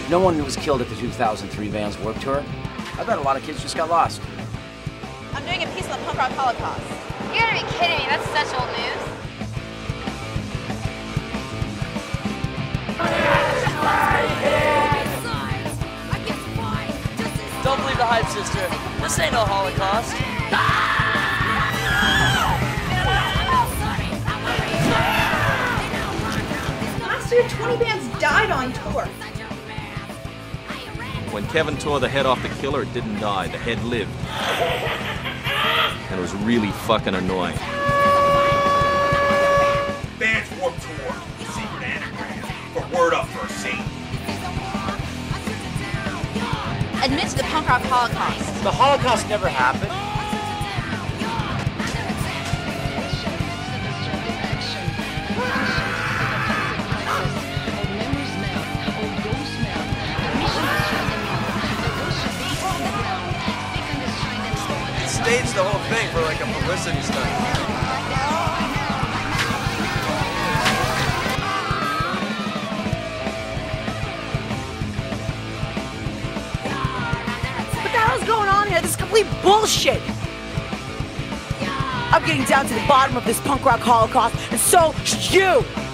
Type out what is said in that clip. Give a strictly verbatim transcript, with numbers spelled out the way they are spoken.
No one was killed at the two thousand three Vans Warped Tour. I bet a lot of kids just got lost. I'm doing a piece on the punk rock Holocaust. You gotta be kidding me, that's such old news. Don't believe the hype, sister. This ain't no Holocaust. Last year, twenty bands died on tour. When Kevin tore the head off the killer, it didn't die. The head lived. And it was really fucking annoying. Bands Warped Tour, secret anagram for word up first scene. Admit to the punk rock Holocaust. The Holocaust never happened. Staged the whole thing for like a publicity stunt. What the hell's going on here? This is complete bullshit! I'm getting down to the bottom of this punk rock Holocaust, and so should you!